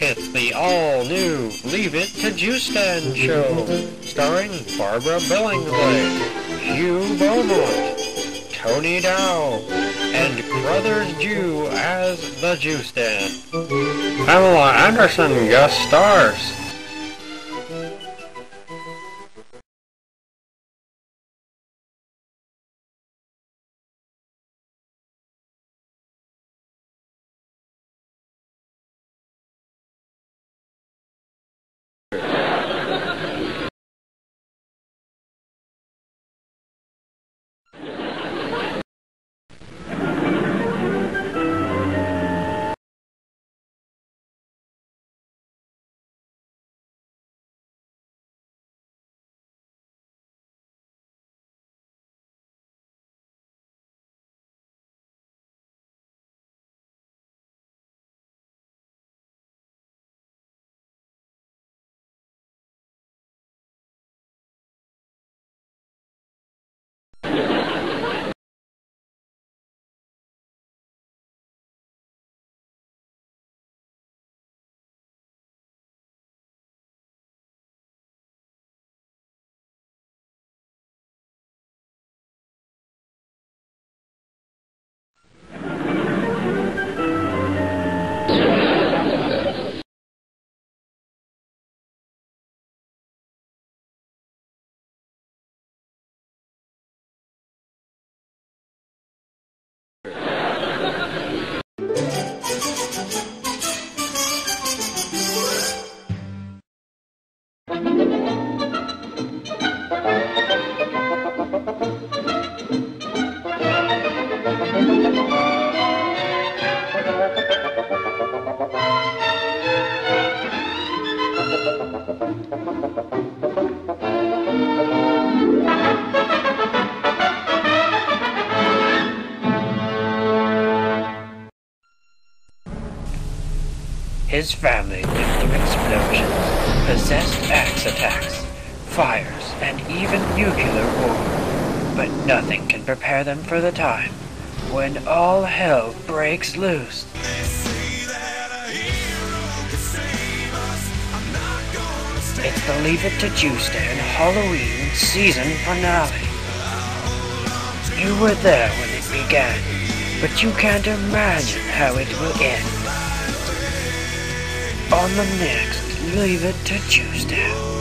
It's the all-new Leave It to Justan show, starring Barbara Billingsley, Hugh Beaumont, Tony Dow, and Brothers Jew as the Justan. Pamela Anderson guest stars. His family lived through explosions, possessed axe attacks, fires, and even nuclear war. But nothing can prepare them for the time when all hell breaks loose. It's the Leave It to Justan Halloween season finale. You were there when it began, but you can't imagine how it will end. On the next Leave It to Justan.